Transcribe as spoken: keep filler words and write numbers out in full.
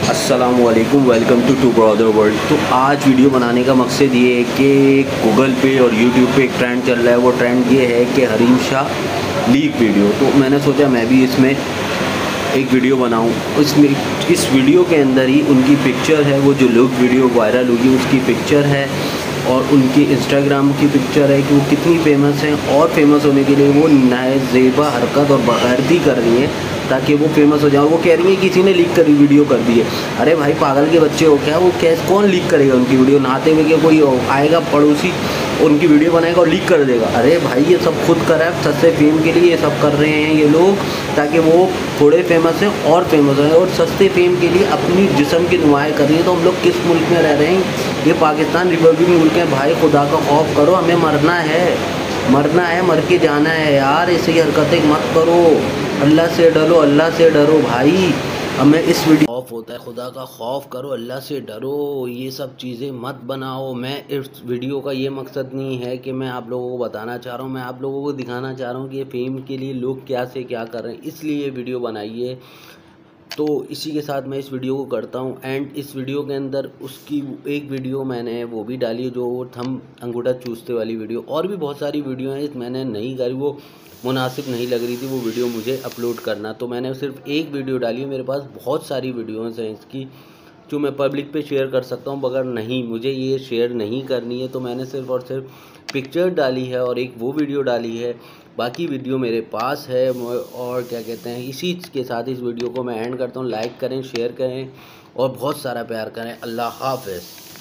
अस्सलामुअलैकुम, welcome to to brother world. तो आज वीडियो बनाने का मकसद ये है कि गूगल पे और यूट्यूब पे एक ट्रेंड चल रहा है। वो ट्रेंड ये है कि हरीम शाह लीक वीडियो। तो मैंने सोचा मैं भी इसमें एक वीडियो बनाऊं। इसमें इस वीडियो के अंदर ही उनकी पिक्चर है, वो जो लोग वीडियो वायरल हुई उसकी पिक्चर है और उनकी इंस्टाग्राम की पिक्चर है कि वो कितनी फेमस हैं और फेमस होने के लिए वो नाजेबा हरकत और बग़ैरती कर रही हैं ताकि वो फेमस हो जाए। और वो कह रही है किसी ने लीक करी वीडियो कर दी है। अरे भाई पागल के बच्चे हो क्या? वो कैसे कौन लीक करेगा उनकी वीडियो? नहाते हुए कि कोई आएगा पड़ोसी उनकी वीडियो बनाएगा और लीक कर देगा? अरे भाई ये सब खुद करा है, सस्ते फेम के लिए ये सब कर रहे हैं ये लोग ताकि वो थोड़े फेमस हैं और फेमस हैं और सस्ते फेम के लिए अपनी जिस्म की नुमाइश कर रही है। तो हम लोग किस मुल्क में रह रहे हैं? ये पाकिस्तान रिपब्लिक मुल्क है भाई। खुदा का खौफ करो, हमें मरना है, मरना है, मर के जाना है यार। ऐसी हरकतें मत करो, अल्लाह से डरो, अल्लाह से डरो भाई। हमें इस वीडियो खौफ होता है, खुदा का खौफ करो, अल्लाह से डरो, ये सब चीज़ें मत बनाओ। मैं इस वीडियो का ये मकसद नहीं है कि मैं आप लोगों को बताना चाह रहा हूँ, मैं आप लोगों को दिखाना चाह रहा हूँ कि ये फेम के लिए लोग क्या से क्या कर रहे हैं, इसलिए ये वीडियो बनाई है। तो इसी के साथ मैं इस वीडियो को करता हूँ एंड इस वीडियो के अंदर उसकी एक वीडियो मैंने वो भी डाली है जो थंब अंगूठा चूसते वाली वीडियो। और भी बहुत सारी वीडियो हैं मैंने नहीं करी, वो मुनासिब नहीं लग रही थी वो वीडियो मुझे अपलोड करना, तो मैंने सिर्फ एक वीडियो डाली है। मेरे पास बहुत सारी वीडियोज़ हैं इसकी जो मैं पब्लिक पे शेयर कर सकता हूँ, मगर नहीं, मुझे ये शेयर नहीं करनी है। तो मैंने सिर्फ और सिर्फ पिक्चर डाली है और एक वो वीडियो डाली है। बाकी वीडियो मेरे पास है और क्या कहते हैं, इसी के साथ इस वीडियो को मैं एंड करता हूँ। लाइक करें, शेयर करें और बहुत सारा प्यार करें। अल्लाह हाफ़िज़।